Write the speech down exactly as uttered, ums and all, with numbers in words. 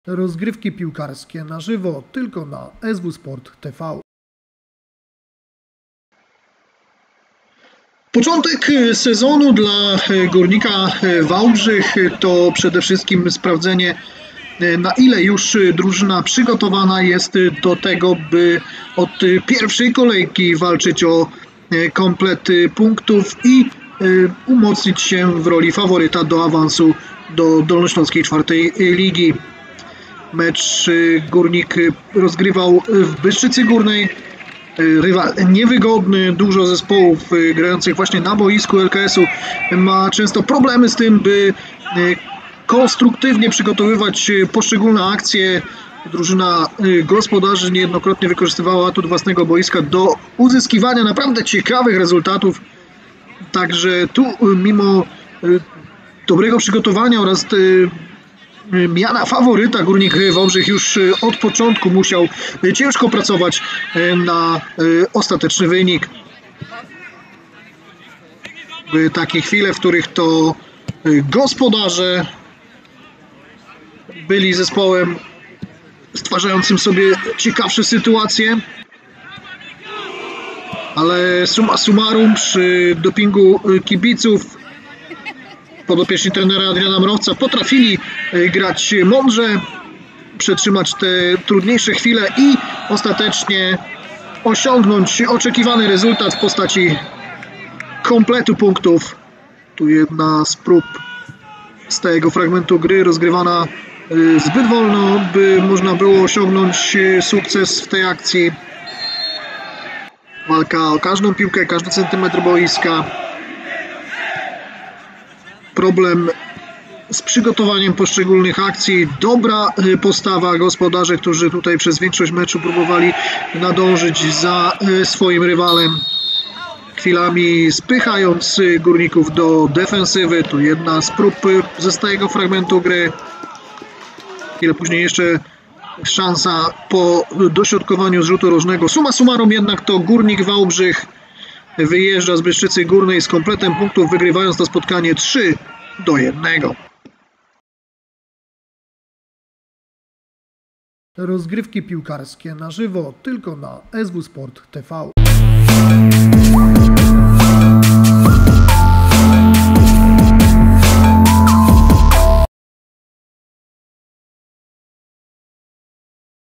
Rozgrywki piłkarskie na żywo tylko na S W Sport T V. Początek sezonu dla Górnika Wałbrzych to przede wszystkim sprawdzenie, na ile już drużyna przygotowana jest do tego, by od pierwszej kolejki walczyć o komplet punktów i umocnić się w roli faworyta do awansu do Dolnośląskiej czwartej ligi. Mecz Górnik rozgrywał w Bystrzycy Górnej. Rywal niewygodny, dużo zespołów grających właśnie na boisku L K S-u ma często problemy z tym, by konstruktywnie przygotowywać poszczególne akcje. Drużyna gospodarzy niejednokrotnie wykorzystywała atut własnego boiska do uzyskiwania naprawdę ciekawych rezultatów. Także tu mimo dobrego przygotowania oraz miana faworyta Górnik Wałbrzych już od początku musiał ciężko pracować na ostateczny wynik. Były takie chwile, w których to gospodarze byli zespołem stwarzającym sobie ciekawsze sytuacje, ale summa summarum przy dopingu kibiców podopieczni trenera Adriana Mrowca potrafili grać mądrze, przetrzymać te trudniejsze chwile i ostatecznie osiągnąć oczekiwany rezultat w postaci kompletu punktów. Tu jedna z prób z tego fragmentu gry rozgrywana zbyt wolno, by można było osiągnąć sukces w tej akcji. Walka o każdą piłkę, każdy centymetr boiska. Problem z przygotowaniem poszczególnych akcji, dobra postawa gospodarzy, którzy tutaj przez większość meczu próbowali nadążyć za swoim rywalem, chwilami spychając Górników do defensywy. Tu jedna z prób ze stałego fragmentu gry. Chwilę później jeszcze szansa po dośrodkowaniu z rzutu rożnego. Summa summarum jednak to Górnik Wałbrzych wyjeżdża z Bystrzycy Górnej z kompletem punktów, wygrywając to spotkanie trzy do jednego. Rozgrywki piłkarskie na żywo tylko na S W Sport T V.